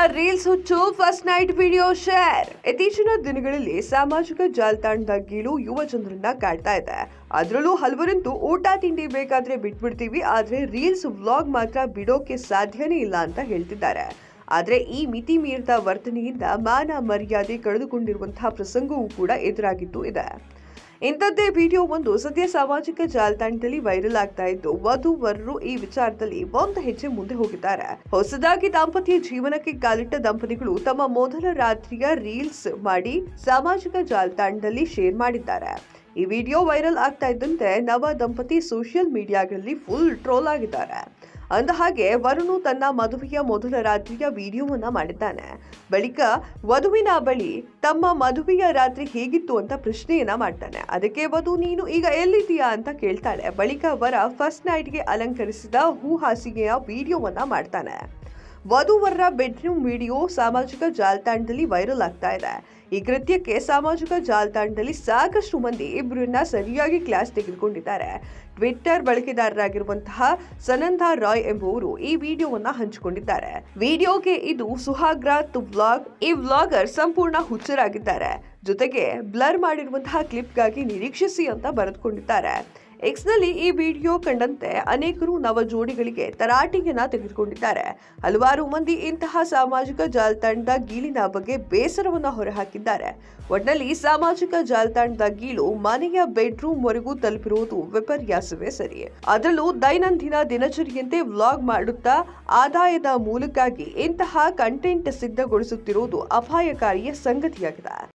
Reels ಹುಚ್ಚು first night video share. ಇತ್ತೀಚಿನ ದಿನಗಳಲ್ಲಿ ಸಾಮಾಜಿಕ ಜಾಲತಾಣದ ಗೀಳು ಯುವ ಜನರನ್ನ ಕಾಡ್ತಾ ಇದೆ. ಅದರಲ್ಲೂ ಹಲವರಂತೂ ಊಟ ತಿಂಡಿ ಬೇಕಾದ್ರೆ ಬಿಟ್ಬಿಡ್ತೀವಿ, ಆದ್ರೆ ರೀಲ್ಸ್ ವ್ಲಾಗ್ ಮಾತ್ರ ಬಿಡೋಕೆ ಸಾಧ್ಯನೇ ಇಲ್ಲ ಅಂತ ಹೇಳ್ತಿದ್ದಾರೆ. ಆದ್ರೆ ಈ ಮಿತಿ ಮೀರಿದ ವರ್ತನೆಯಿಂದ ಮಾನ ಮರ್ಯಾದೆ ಕಳೆದುಕೊಂಡಿರುವಂತಹ ಪ್ರಸಂಗವೂ ಕೂಡ ಎದುರಾಗಿದ್ದು ಇದೆ. ಇಂಥದ್ದೇ ವಿಡಿಯೋ ಒಂದು ಸದ್ಯ ಸಾಮಾಜಿಕ ಜಾಲತಾಣದಲ್ಲಿ ವೈರಲ್ ಆಗ್ತಾ ಇದ್ದು, ವಧು-ವರರು ಈ ವಿಚಾರದಲ್ಲಿ ಒಂದು ಹೆಜ್ಜೆ ಮುಂದೆ ಹೋಗಿದ್ದಾರೆ. ಹೊಸದಾಗಿ ದಾಂಪತ್ಯ ಜೀವನಕ್ಕೆ ಕಾಲಿಟ್ಟ ದಂಪತಿಗಳು ತಮ್ಮ ಮೊದಲ ರಾತ್ರಿಯ ರೀಲ್ಸ್ ಮಾಡಿ ಸಾಮಾಜಿಕ ಜಾಲತಾಣದಲ್ಲಿ ಶೇರ್ ಮಾಡಿದ್ದಾರೆ. ಈ ವಿಡಿಯೋ ವೈರಲ್ ಆಗ್ತಾ ಇದ್ದಂತೆ ನವ ದಂಪತಿ ಸೋಷಿಯಲ್ ಮೀಡಿಯಾಗಳಲ್ಲಿ ಫುಲ್ ಟ್ರೋಲ್ ಆಗಿದ್ದಾರೆ. ಅಂದ ಹಾಗೆ ವರುಣು ತನ್ನ ಮದುವೆಯ ಮೊದಲ ರಾತ್ರಿಯ ವಿಡಿಯೋವನ್ನ ಮಾಡಿದ್ದಾನೆ. ಬಳಿಕ ವಧುವಿನ ಬಳಿ ತಮ್ಮ ಮದುವೆಯ ರಾತ್ರಿ ಹೇಗಿತ್ತು ಅಂತ ಪ್ರಶ್ನೆಯನ್ನ ಮಾಡ್ತಾನೆ. ಅದಕ್ಕೆ ವಧು ನೀನು ಈಗ ಎಲ್ಲಿದ್ದೀಯಾ ಅಂತ ಕೇಳ್ತಾಳೆ. ಬಳಿಕ ವರ ಫಸ್ಟ್ ನೈಟ್ಗೆ ಅಲಂಕರಿಸಿದ ಹೂ ಹಾಸಿಗೆಯ ವಿಡಿಯೋವನ್ನ ಮಾಡ್ತಾನೆ. ವಧು-ವರರ ಬೆಡ್ರೂಮ್ ವಿಡಿಯೋ ಸಾಮಾಜಿಕ ಜಾಲತಾಣದಲ್ಲಿ ವೈರಲ್ ಆಗ್ತಾ ಇದೆ. ಈ ಕೃತ್ಯಕ್ಕೆ ಸಾಮಾಜಿಕ ಜಾಲತಾಣದಲ್ಲಿ ಸಾಕಷ್ಟು ಮಂದಿ ಇಬ್ಬರನ್ನ ಸರಿಯಾಗಿ ಕ್ಲಾಸ್ ತೆಗೆದುಕೊಂಡಿದ್ದಾರೆ. ಟ್ವಿಟ್ಟರ್ ಬಳಕೆದಾರರಾಗಿರುವಂತಹ ಸನಂದಾ ರಾಯ್ ಎಂಬುವರು ಈ ವಿಡಿಯೋವನ್ನ ಹಂಚಿಕೊಂಡಿದ್ದಾರೆ. ವಿಡಿಯೋಗೆ ಇದು ಸುಹಾಗ್ರಾತ್ ವ್ಲಾಗ್. ಈ ವ್ಲಾಗರ್ ಸಂಪೂರ್ಣ ಹುಚ್ಚರಾಗಿದ್ದಾರೆ. ಜೊತೆಗೆ ಬ್ಲರ್ ಮಾಡಿರುವಂತಹ ಕ್ಲಿಪ್ಗಾಗಿ ನಿರೀಕ್ಷಿಸಿ ಅಂತ ಬರೆದುಕೊಂಡಿದ್ದಾರೆ. ಎಕ್ಸ್ನಲ್ಲಿ ಈ ವಿಡಿಯೋ ಕಂಡಂತೆ ಅನೇಕರು ನವ ಜೋಡಿಗಳಿಗೆ ತರಾಟೆಯನ್ನ ತೆಗೆದುಕೊಂಡಿದ್ದಾರೆ. ಹಲವಾರು ಮಂದಿ ಇಂತಹ ಸಾಮಾಜಿಕ ಜಾಲತಾಣದ ಗೀಳಿನ ಬಗ್ಗೆ ಬೇಸರವನ್ನ ಹೊರಹಾಕಿದ್ದಾರೆ. ಒಟ್ನಲ್ಲಿ ಸಾಮಾಜಿಕ ಜಾಲತಾಣದ ಗೀಳು ಮನೆಯ ಬೆಡ್ರೂಮ್ ವರೆಗೂ ತಲುಪಿರುವುದು ವಿಪರ್ಯಾಸವೇ ಸರಿ. ಅದರಲ್ಲೂ ದೈನಂದಿನ ದಿನಚರಿಯಂತೆ ವ್ಲಾಗ್ ಮಾಡುತ್ತಾ ಆದಾಯದ ಮೂಲಕ್ಕಾಗಿ ಇಂತಹ ಕಂಟೆಂಟ್ ಸಿದ್ಧಗೊಳಿಸುತ್ತಿರುವುದು ಅಪಾಯಕಾರಿಯ ಸಂಗತಿಯಾಗಿದೆ.